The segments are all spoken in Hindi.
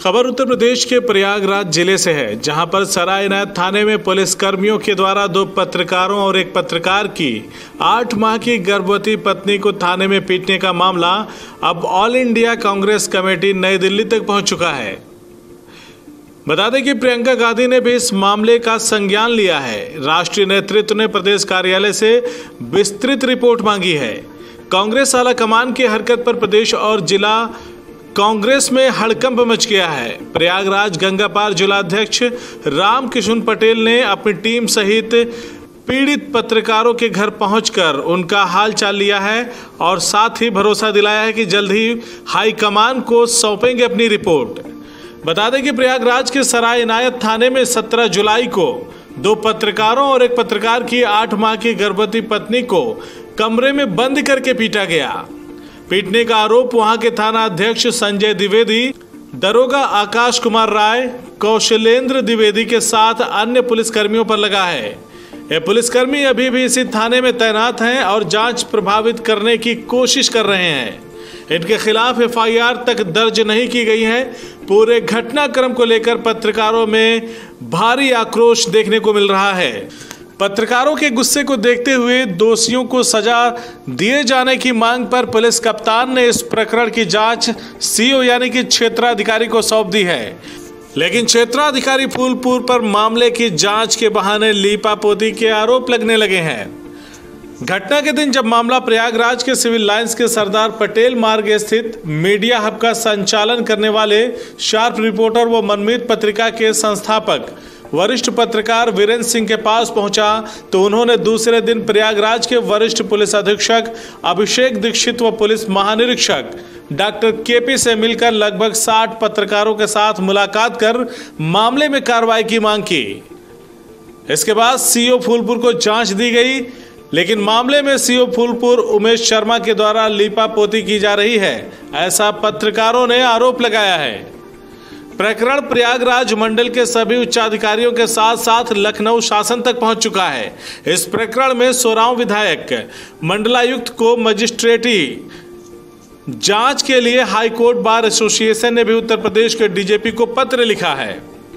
खबर उत्तर प्रदेश के प्रयागराज जिले से है, जहां पर सराय इनायत थाने में पुलिस कर्मियों के द्वारा 2 पत्रकारों और एक पत्रकार की 8 माह की गर्भवती पत्नी को थाने में पीटने का मामला अब ऑल इंडिया कांग्रेस कमेटी नई दिल्ली तक पहुंच चुका है। बता दें कि प्रियंका गांधी ने भी इस मामले का संज्ञान लिया है। राष्ट्रीय नेतृत्व ने प्रदेश कार्यालय से विस्तृत रिपोर्ट मांगी है। कांग्रेस आला कमान की हरकत पर प्रदेश और जिला कांग्रेस में हड़कंप मच गया है। प्रयागराज गंगा पार जिलाध्यक्ष रामकिशन पटेल ने अपनी टीम सहित पीड़ित पत्रकारों के घर पहुंचकर उनका हाल चाल लिया है और साथ ही भरोसा दिलाया है कि जल्द ही हाईकमान को सौंपेंगे अपनी रिपोर्ट। बता दें कि प्रयागराज के सराय इनायत थाने में 17 जुलाई को 2 पत्रकारों और एक पत्रकार की 8 माह की गर्भवती पत्नी को कमरे में बंद करके पीटा गया। पीटने का आरोप वहां के थाना अध्यक्ष संजय द्विवेदी, दरोगा आकाश कुमार राय, कौशलेंद्र द्विवेदी के साथ अन्य पुलिसकर्मियों पर लगा है। ये पुलिसकर्मी अभी भी इसी थाने में तैनात हैं और जांच प्रभावित करने की कोशिश कर रहे हैं। इनके खिलाफ एफआईआर तक दर्ज नहीं की गई है। पूरे घटनाक्रम को लेकर पत्रकारों में भारी आक्रोश देखने को मिल रहा है। पत्रकारों के गुस्से को देखते हुए दोषियों को सजा दिए जाने की मांग पर पुलिस कप्तान ने इस प्रकरण की जांच सीओ यानी कि क्षेत्राधिकारी को सौंप दी है। लेकिन क्षेत्राधिकारी फूलपुर पर मामले की जांच के बहाने लीपापोती के आरोप लगने लगे हैं। घटना के दिन जब मामला प्रयागराज के सिविल लाइंस के सरदार पटेल मार्ग स्थित मीडिया हब का संचालन करने वाले शार्प रिपोर्टर व मनमीत पत्रिका के संस्थापक वरिष्ठ पत्रकार वीरेंद्र सिंह के पास पहुंचा तो उन्होंने दूसरे दिन प्रयागराज के वरिष्ठ पुलिस अधीक्षक अभिषेक दीक्षित व पुलिस महानिरीक्षक डॉक्टर केपी से मिलकर लगभग 60 पत्रकारों के साथ मुलाकात कर मामले में कार्रवाई की मांग की। इसके बाद सीओ फूलपुर को जांच दी गई, लेकिन मामले में सीओ फूलपुर उमेश शर्मा के द्वारा लीपापोती की जा रही है, ऐसा पत्रकारों ने आरोप लगाया है। प्रकरण प्रयागराज मंडल के सभी उच्चाधिकारियों के साथ साथ लखनऊ शासन तक पहुंच चुका है। इस प्रकरण में सोरांव विधायक मंडलायुक्त को मजिस्ट्रेटी जांच के लिए हाईकोर्ट बार एसोसिएशन ने भी उत्तर प्रदेश के डीजीपी को पत्र लिखा है।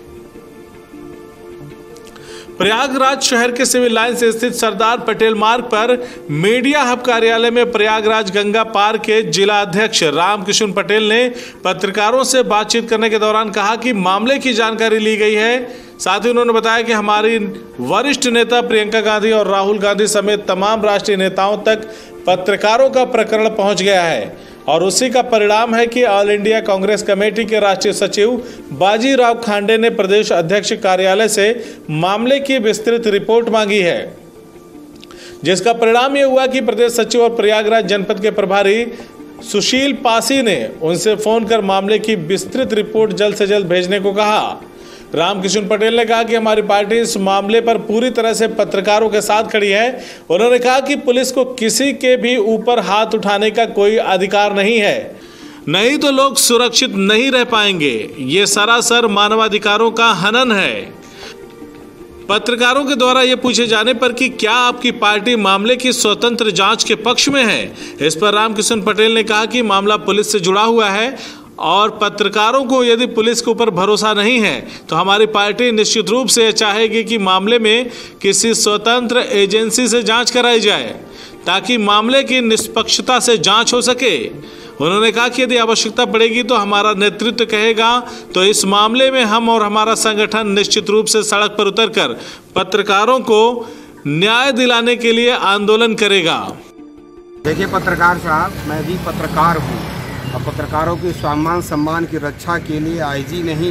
प्रयागराज शहर के सिविल लाइंस स्थित सरदार पटेल मार्ग पर मीडिया हब कार्यालय में प्रयागराज गंगा पार के जिला अध्यक्ष रामकिशन पटेल ने पत्रकारों से बातचीत करने के दौरान कहा कि मामले की जानकारी ली गई है। साथ ही उन्होंने बताया कि हमारी वरिष्ठ नेता प्रियंका गांधी और राहुल गांधी समेत तमाम राष्ट्रीय नेताओं तक पत्रकारों का प्रकरण पहुंच गया है और उसी का परिणाम है कि ऑल इंडिया कांग्रेस कमेटी के राष्ट्रीय सचिव बाजीराव खांडे ने प्रदेश अध्यक्ष कार्यालय से मामले की विस्तृत रिपोर्ट मांगी है, जिसका परिणाम यह हुआ कि प्रदेश सचिव और प्रयागराज जनपद के प्रभारी सुशील पासी ने उनसे फोन कर मामले की विस्तृत रिपोर्ट जल्द से जल्द भेजने को कहा। रामकिशन पटेल ने कहा कि हमारी पार्टी इस मामले पर पूरी तरह से पत्रकारों के साथ खड़ी है। उन्होंने कहा कि पुलिस को किसी के भी ऊपर हाथ उठाने का कोई अधिकार नहीं है, नहीं तो लोग सुरक्षित नहीं रह पाएंगे। ये सरासर मानवाधिकारों का हनन है। पत्रकारों के द्वारा ये पूछे जाने पर कि क्या आपकी पार्टी मामले की स्वतंत्र जांच के पक्ष में है, इस पर रामकिशन पटेल ने कहा कि मामला पुलिस से जुड़ा हुआ है और पत्रकारों को यदि पुलिस के ऊपर भरोसा नहीं है तो हमारी पार्टी निश्चित रूप से चाहेगी कि मामले में किसी स्वतंत्र एजेंसी से जांच कराई जाए ताकि मामले की निष्पक्षता से जांच हो सके। उन्होंने कहा कि यदि आवश्यकता पड़ेगी तो हमारा नेतृत्व कहेगा तो इस मामले में हम और हमारा संगठन निश्चित रूप से सड़क पर उतरकर पत्रकारों को न्याय दिलाने के लिए आंदोलन करेगा। देखिए पत्रकार साहब, मैं भी पत्रकार हूँ और पत्रकारों के सम्मान सम्मान की रक्षा के लिए आईजी नहीं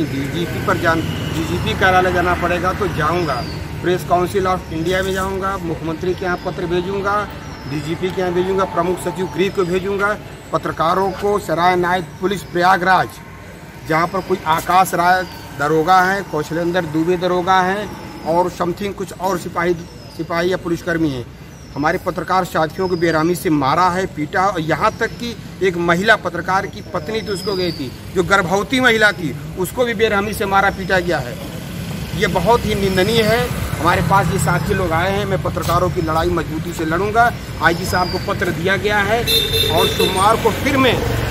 डीजीपी कार्यालय जाना पड़ेगा तो जाऊंगा। प्रेस काउंसिल ऑफ इंडिया में जाऊंगा, मुख्यमंत्री के यहाँ पत्र भेजूंगा, डीजीपी के यहाँ भेजूंगा, प्रमुख सचिव गृह को भेजूंगा। पत्रकारों को सराय इनायत पुलिस प्रयागराज, जहाँ पर कोई आकाश राय दरोगा हैं, कौशलेंद्र दुबे दरोगा हैं और समथिंग कुछ और सिपाही या पुलिसकर्मी हैं, हमारे पत्रकार साथियों को बेरहमी से मारा है, पीटा। और यहाँ तक कि एक महिला पत्रकार की पत्नी तो उसको गई थी, जो गर्भवती महिला थी, उसको भी बेरहमी से मारा पीटा गया है। ये बहुत ही निंदनीय है। हमारे पास ये साथी लोग आए हैं, मैं पत्रकारों की लड़ाई मजबूती से लड़ूंगा। आईजी साहब को पत्र दिया गया है और सोमवार को फिर मैं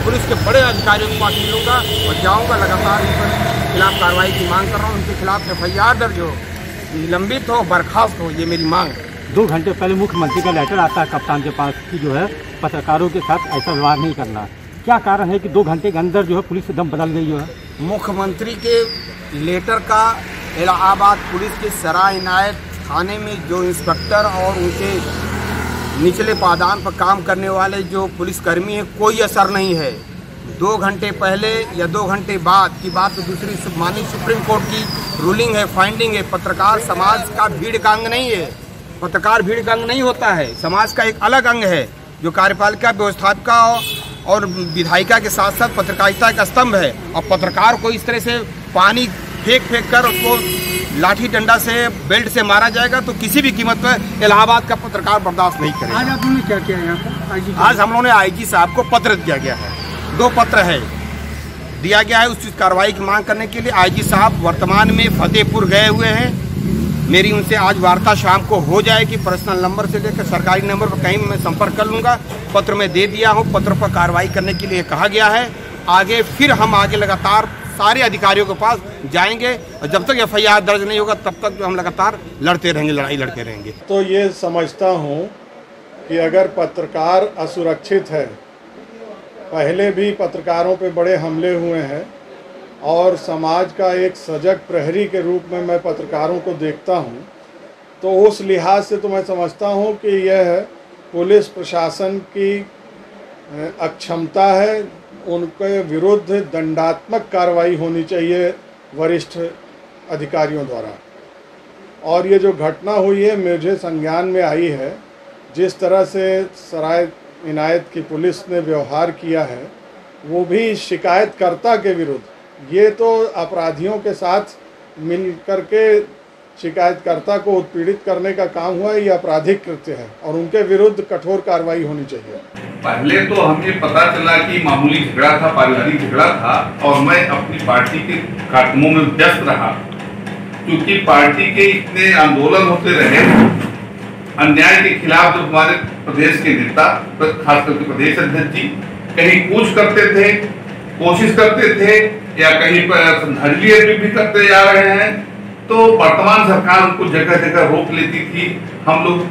पुलिस के बड़े अधिकारियों के पास मिलूंगा और जाऊंगा, लगातार उनके खिलाफ कार्रवाई की मांग कर रहा हूँ। उनके खिलाफ FIR दर्ज हो, निलंबित हो, बर्खास्त हो, ये मेरी मांग है। 2 घंटे पहले मुख्यमंत्री का लेटर आता है कप्तान के पास कि जो है पत्रकारों के साथ ऐसा व्यवहार नहीं करना। क्या कारण है कि 2 घंटे के अंदर जो है पुलिस एकदम बदल गई है? मुख्यमंत्री के लेटर का इलाहाबाद पुलिस के सराय इनायत थाने में जो इंस्पेक्टर और उनके निचले पादान पर काम करने वाले जो पुलिसकर्मी हैं, कोई असर नहीं है। 2 घंटे पहले या 2 घंटे बाद की बात तो दूसरी, माननीय सुप्रीम कोर्ट की रूलिंग है, फाइंडिंग है। पत्रकार समाज का भीड़ का अंग नहीं है, पत्रकार भीड़ का अंग नहीं होता है, समाज का एक अलग अंग है जो कार्यपालिका, व्यवस्थापिका और विधायिका के साथ साथ पत्रकारिता का स्तंभ है। और पत्रकार को इस तरह से पानी फेंक कर उसको लाठी डंडा से, बेल्ट से मारा जाएगा तो किसी भी कीमत पर इलाहाबाद का पत्रकार बर्दाश्त नहीं करेगा। आज आपने क्या किया यहाँ पर? आज हम लोगों ने IG साहब को पत्र दिया गया है, 2 पत्र है दिया गया है उस कार्रवाई की मांग करने के लिए। IG साहब वर्तमान में फतेहपुर गए हुए हैं। मेरी उनसे आज वार्ता शाम को हो जाएगी। पर्सनल नंबर से लेकर सरकारी नंबर पर कहीं मैं संपर्क कर लूँगा। पत्र में दे दिया हूँ, पत्र पर कार्रवाई करने के लिए कहा गया है। आगे फिर हम आगे लगातार सारे अधिकारियों के पास जाएंगे और जब तक FIR दर्ज नहीं होगा तब तक जो हम लगातार लड़ते रहेंगे, लड़ाई लड़ते रहेंगे। तो ये समझता हूँ कि अगर पत्रकार असुरक्षित है, पहले भी पत्रकारों पे बड़े हमले हुए हैं और समाज का एक सजग प्रहरी के रूप में मैं पत्रकारों को देखता हूँ, तो उस लिहाज से तो मैं समझता हूँ कि यह पुलिस प्रशासन की अक्षमता है। उनके विरुद्ध दंडात्मक कार्रवाई होनी चाहिए वरिष्ठ अधिकारियों द्वारा। और ये जो घटना हुई है मुझे संज्ञान में आई है, जिस तरह से सराय इनायत की पुलिस ने व्यवहार किया है वो भी शिकायतकर्ता के विरुद्ध। ये तो अपराधियों के साथ मिल करके शिकायतकर्ता को उत्पीड़ित करने का काम हुआ, ये आपराधिक कृत्य है और उनके विरुद्ध कठोर कार्रवाई होनी चाहिए। पहले तो हमें पता चला कि मामूली झगड़ा था, पारिवारिक झगड़ा था और मैं अपनी पार्टी के कार्यक्रमों में व्यस्त रहा। क्योंकि पार्टी के इतने आंदोलन होते रहे अन्याय के खिलाफ, जो हमारे प्रदेश के नेता, खास करके प्रदेश अध्यक्ष जी कहीं कूच करते थे, कोशिश करते थे या कहीं पर संघर्ष भी करते जा रहे हैं, तो वर्तमान सरकार उनको जगह जगह रोक लेती थी। हम लोग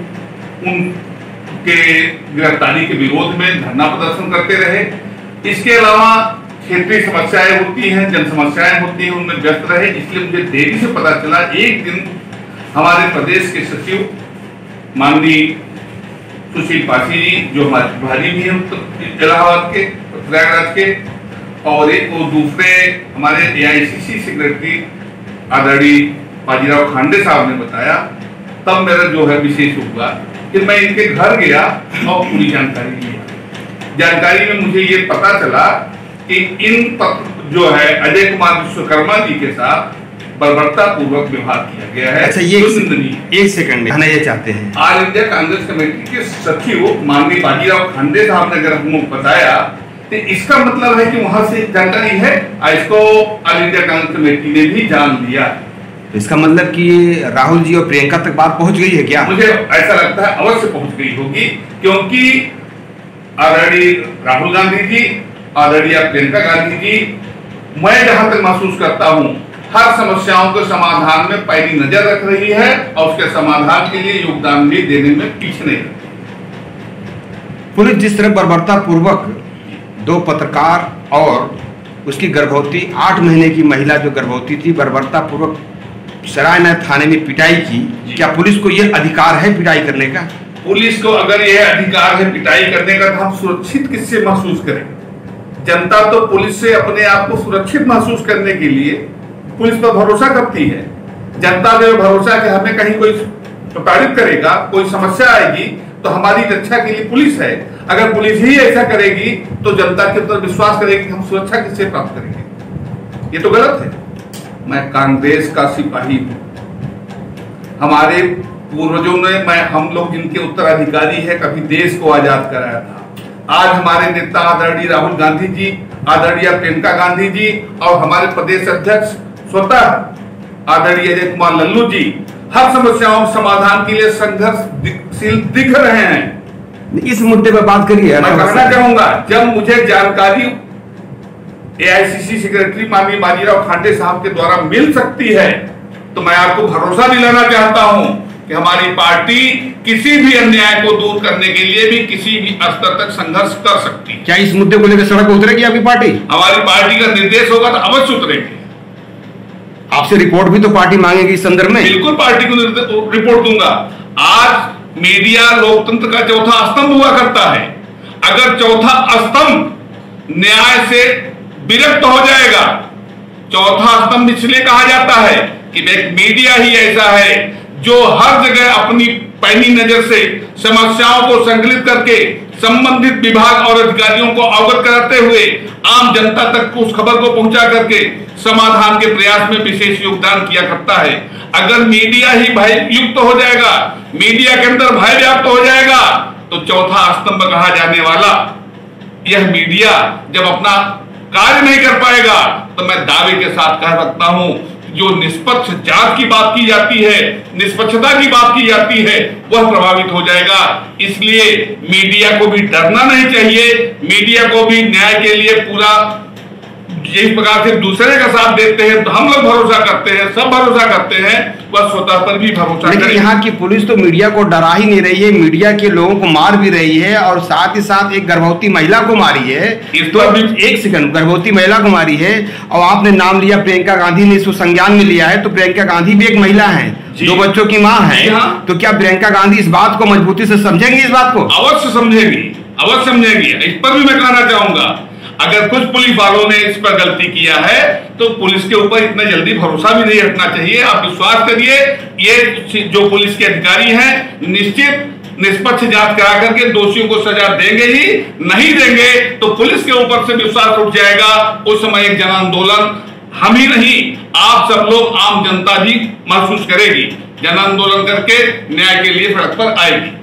उनके गिरफ्तारी के विरोध में धरना प्रदर्शन करते रहे। इसके अलावा क्षेत्रीय समस्याएं होती हैं, जन समस्याएं होती हैं, उनमें व्यस्त रहे। इसलिए मुझे देरी से पता चला। एक दिन हमारे प्रदेश के सचिव माननीय सुशील पासी जी, जो हमारे प्रभारी भी हैं इलाहाबाद के, प्रयागराज के, और एक वो दूसरे हमारे AICC सेक्रेटरी आदरणीय बाजीराव खांडे साहब ने बताया। तब मेरा जो है विशेष हुआ कि मैं इनके घर गया और पूरी जानकारी लिया। जानकारी में मुझे ये पता चला कि इन जो है अजय कुमार विश्वकर्मा जी के साथ बर्बरता पूर्वक व्यवहार किया गया है। अच्छा, ये एक सेकंड में ये चाहते हैं, ऑल इंडिया कांग्रेस कमेटी के सचिव माननीय बाजीराव खांडे साहब ने अगर हमको बताया तो इसका मतलब है कि वहां से जानकारी है। इसको ऑल इंडिया कांग्रेस कमेटी ने भी जान लिया। इसका मतलब कि राहुल जी और प्रियंका तक बात पहुंच गई है क्या? मुझे ऐसा लगता है अवश्य पहुंच गई होगी, क्योंकि आदरणीय राहुल गांधी जी, आदरणीय प्रियंका गांधी जी, मैं जहां तक महसूस करता हूं, हर समस्याओं के समाधान में पैनी नजर रख रही है और उसके समाधान के लिए योगदान भी देने में पीछे नहीं। पुलिस जिस तरह बर्बरता पूर्वक 2 पत्रकार और उसकी गर्भवती 8 महीने की महिला जो गर्भवती थी, बर्बरता पूर्वक सरायना थाने में पिटाई की, क्या पुलिस को यह अधिकार है पिटाई करने का? पुलिस को अगर यह अधिकार है पिटाई करने का, तो हम सुरक्षित किससे महसूस करें? जनता तो पुलिस से अपने आप को सुरक्षित महसूस करने के लिए पुलिस पर भरोसा करती है। जनता में भरोसा कि हमें कहीं कोई प्रताड़ित करेगा, कोई समस्या आएगी तो हमारी रक्षा के लिए पुलिस है। अगर पुलिस ही ऐसा करेगी तो जनता के ऊपर विश्वास करेगी कि हम सुरक्षा किससे प्राप्त करेंगे। ये तो गलत है। मैं कांग्रेस का सिपाही हूं। हमारे पूर्वजों ने, हम लोग जिनके उत्तराधिकारी है, कभी देश को आजाद कराया था। आज हमारे नेता आदरणीय राहुल गांधी जी, आदरणीय प्रियंका गांधी जी और हमारे प्रदेश अध्यक्ष स्वतः आदरणीय अजय कुमार लल्लू जी हर समस्याओं के समाधान के लिए संघर्षशील दिख रहे हैं। इस मुद्दे पर बात करिए। मैं कहना चाहूंगा, जब मुझे जानकारी AICC सेक्रेटरी माननीय बाजीराव खांडे साहब के द्वारा मिल सकती है, तो मैं आपको भरोसा दिलाना चाहता हूं कि हमारी पार्टी किसी भी अन्याय को दूर करने के लिए भी किसी भी स्तर तक संघर्ष कर सकती है। क्या इस मुद्दे को लेकर सड़क उतरेगी आपकी पार्टी? हमारी पार्टी का निर्देश होगा तो अवश्य उतरेगी। आपसे रिपोर्ट भी तो पार्टी मांगेगी इस संदर्भ में? बिल्कुल पार्टी को रिपोर्ट दूंगा। आज मीडिया लोकतंत्र का चौथा स्तंभ हुआ करता है। अगर चौथा स्तंभ न्याय से विरक्त हो जाएगा, चौथा स्तंभ इसलिए कहा जाता है कि एक मीडिया ही ऐसा है जो हर जगह अपनी पैनी नजर से समस्याओं को संकलित करके संबंधित विभाग और अधिकारियों को अवगत कराते हुए आम जनता तक उस खबर को पहुंचा करके समाधान के प्रयास में विशेष योगदान किया करता है। अगर मीडिया ही भय युक्त हो जाएगा, मीडिया के अंदर भय व्याप्त हो जाएगा, तो चौथा स्तंभ कहा जाने वाला यह मीडिया जब अपना कार्य नहीं कर पाएगा, तो मैं दावे के साथ कह सकता हूं जो निष्पक्ष जांच की बात की जाती है, निष्पक्षता की बात की जाती है, वह प्रभावित हो जाएगा। इसलिए मीडिया को भी डरना नहीं चाहिए। मीडिया को भी न्याय के लिए पूरा जिस प्रकार से दूसरे का साथ देते हैं तो हम लोग भरोसा करते हैं, सब भरोसा करते हैं, वह स्वतः पर भी भरोसा लेकिन करें। यहाँ की पुलिस तो मीडिया को डरा ही नहीं रही है, मीडिया के लोगों को मार भी रही है और साथ ही साथ एक गर्भवती महिला को मारी है। तो एक सेकंड, गर्भवती महिला को मारी है और आपने नाम लिया प्रियंका गांधी ने इसको संज्ञान में लिया है, तो प्रियंका गांधी भी एक महिला है, 2 बच्चों की माँ है। तो क्या प्रियंका गांधी इस बात को मजबूती से समझेंगी? इस बात को अवश्य समझेंगी, अवश्य समझेंगी। इस पर भी मैं कहना चाहूंगा, अगर कुछ पुलिस वालों ने इस पर गलती किया है तो पुलिस के ऊपर इतना जल्दी भरोसा भी नहीं रखना चाहिए। आप विश्वास करिए, ये जो पुलिस के अधिकारी हैं निश्चित निष्पक्ष जांच करा करके दोषियों को सजा देंगे ही। नहीं देंगे तो पुलिस के ऊपर से विश्वास उठ जाएगा। उस समय एक जन आंदोलन हम ही नहीं, आप सब लोग, आम जनता भी महसूस करेगी। जन आंदोलन करके न्याय के लिए सड़क पर आएगी।